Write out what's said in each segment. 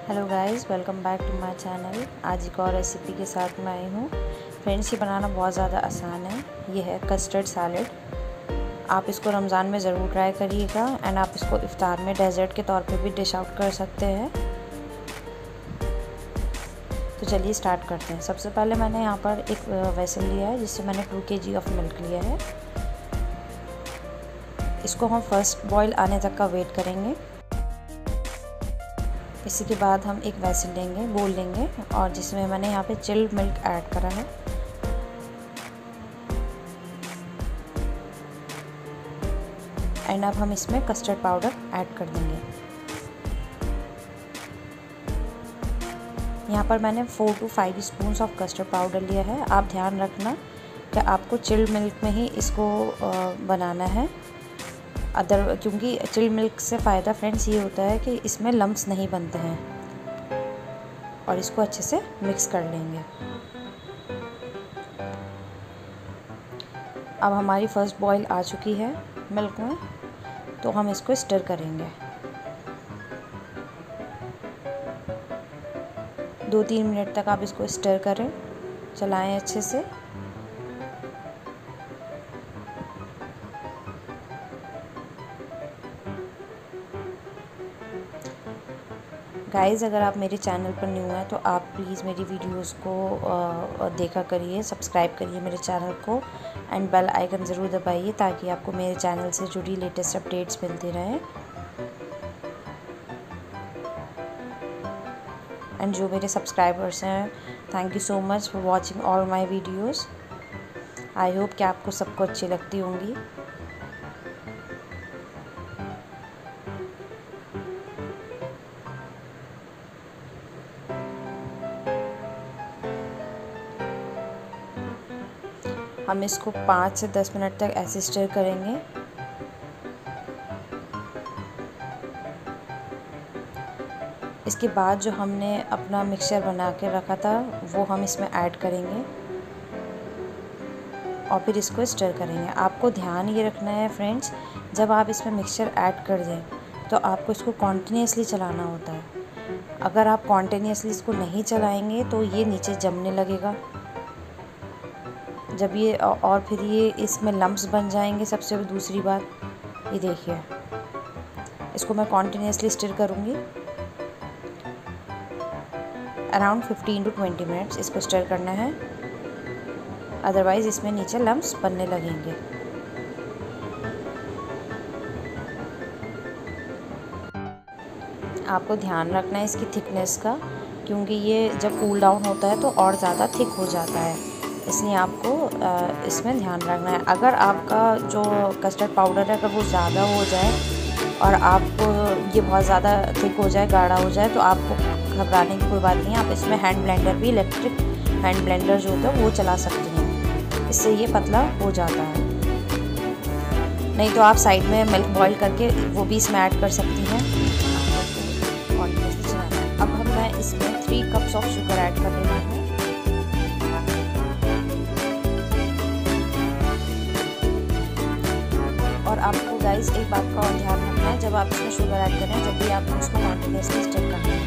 Hello guys, welcome back to my channel. आज एक और रेसिपी के साथ मैं आई हूँ। फ्रेंड्स, ये बनाना बहुत ज़्यादा आसान है। ये है कस्टर्ड सैलड। आप इसको रमज़ान में ज़रूर ट्राई करिएगा एंड आप इसको इफ्तार में डेजर्ट के तौर पे भी डिश आउट कर सकते हैं। तो चलिए स्टार्ट करते हैं। सबसे पहले मैंने यहाँ पर एक वेसल लिया है जिससे मैंने 2 kg ऑफ मिल्क लिया है। इसको हम फर्स्ट बॉईल आने तक का वेट करेंगे। इसी के बाद हम एक वेसल लेंगे, बोल लेंगे, और जिसमें मैंने यहाँ पे चिल्ड मिल्क ऐड करा है। एंड अब हम इसमें कस्टर्ड पाउडर ऐड कर देंगे। यहाँ पर मैंने 4 to 5 spoons of custard powder लिया है। आप ध्यान रखना कि आपको चिल्ड मिल्क में ही इसको बनाना है। क्योंकि चिल्ड मिल्क से फ़ायदा फ्रेंड्स ये होता है कि इसमें लम्प्स नहीं बनते हैं। और इसको अच्छे से मिक्स कर लेंगे। अब हमारी फर्स्ट बॉईल आ चुकी है मिल्क में, तो हम इसको स्टर करेंगे। 2-3 मिनट तक आप इसको स्टर करें, चलाएं अच्छे से। गाइज़, अगर आप मेरे चैनल पर न्यू हैं तो आप प्लीज़ मेरी वीडियोस को देखा करिए, सब्सक्राइब करिए मेरे चैनल को एंड बेल आइकन ज़रूर दबाइए ताकि आपको मेरे चैनल से जुड़ी लेटेस्ट अपडेट्स मिलती रहें। एंड जो मेरे सब्सक्राइबर्स हैं, thank you so much for watching all my videos. I hope कि आपको सबको अच्छी लगती होंगी। हम इसको 5 से 10 मिनट तक ऐसे स्टर करेंगे। इसके बाद जो हमने अपना मिक्सचर बना के रखा था वो हम इसमें ऐड करेंगे और फिर इसको स्टर करेंगे। आपको ध्यान ये रखना है फ्रेंड्स, जब आप इसमें मिक्सचर ऐड कर दें तो आपको इसको कॉन्टिन्यूसली चलाना होता है। अगर आप कॉन्टिन्यूसली इसको नहीं चलाएंगे तो ये नीचे जमने लगेगा। जब ये और फिर ये इसमें लम्प्स बन जाएंगे। सबसे दूसरी बात, ये देखिए, इसको मैं कॉन्टिन्यूसली स्टर करूँगी। अराउंड 15 to 20 मिनट्स इसको स्टर करना है, अदरवाइज़ इसमें नीचे लम्प्स बनने लगेंगे। आपको ध्यान रखना है इसकी थिकनेस का, क्योंकि ये जब कूल डाउन होता है तो और ज़्यादा थिक हो जाता है, इसलिए आपको इसमें ध्यान रखना है। अगर आपका जो कस्टर्ड पाउडर है अगर वो ज़्यादा हो जाए और आपको ये बहुत ज़्यादा थिक हो जाए, गाढ़ा हो जाए, तो आपको घबराने की कोई बात नहीं है। आप इसमें हैंड ब्लेंडर भी, इलेक्ट्रिक हैंड ब्लेंडर जो होता है वो चला सकते हैं, इससे ये पतला हो जाता है। नहीं तो आप साइड में मिल्क बॉईल करके वो भी इसमें ऐड कर सकती हैं। अब मैं इसमें 3 कप्स ऑफ शुगर ऐड कर रही हूँ। और आपको गाइस एक बात का और ध्यान रखना है, जब आप इसमें शुगर ऐड करें, जब भी आप उसको कॉन्टिन्यूसली स्टर करना है।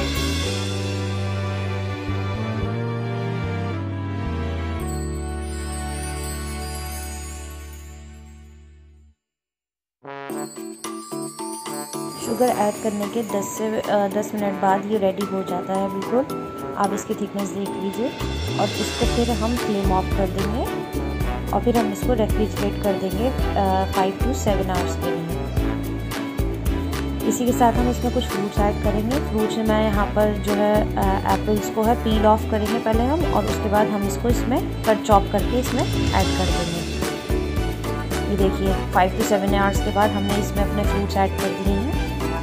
शुगर ऐड करने के 10 मिनट बाद ये रेडी हो जाता है बिल्कुल। आप इसकी थिकनेस देख लीजिए और इसको फिर हम फ्लेम ऑफ कर देंगे और फिर हम इसको रेफ्रिजरेट कर देंगे 5 to 7 आवर्स के लिए। इसी के साथ हम इसमें कुछ फ्रूट्स ऐड करेंगे। फ्रूट्स में मैं यहाँ पर जो है एप्पल्स को है पील ऑफ करेंगे पहले हम, और उसके बाद हम इसको इसमें कट चॉप करके इसमें ऐड कर देंगे। ये देखिए, 5 to 7 आवर्स के बाद हमने इसमें अपने फ्रूट्स ऐड कर दिए हैं।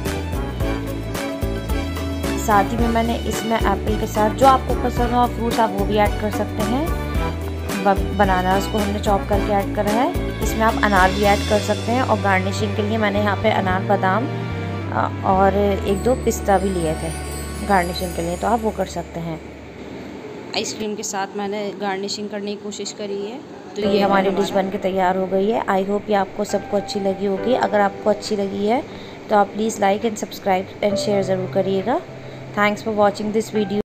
साथ ही में मैंने इसमें एप्पल के साथ जो आपको पसंद हो फ्रूट्स आप वो भी ऐड कर सकते हैं। बनानास को हमने चॉप करके ऐड करा है। इसमें आप अनार भी ऐड कर सकते हैं और गार्निशिंग के लिए मैंने यहाँ पे अनार, बादाम और 1-2 पिस्ता भी लिए थे गार्निशिंग के लिए, तो आप वो कर सकते हैं। आइसक्रीम के साथ मैंने गार्निशिंग करने की कोशिश करी है। तो ये हमारी डिश बन के तैयार हो गई है। आई होप ये आपको सबको अच्छी लगी होगी। अगर आपको अच्छी लगी है तो आप please like and subscribe and share ज़रूर करिएगा। Thanks for watching this video.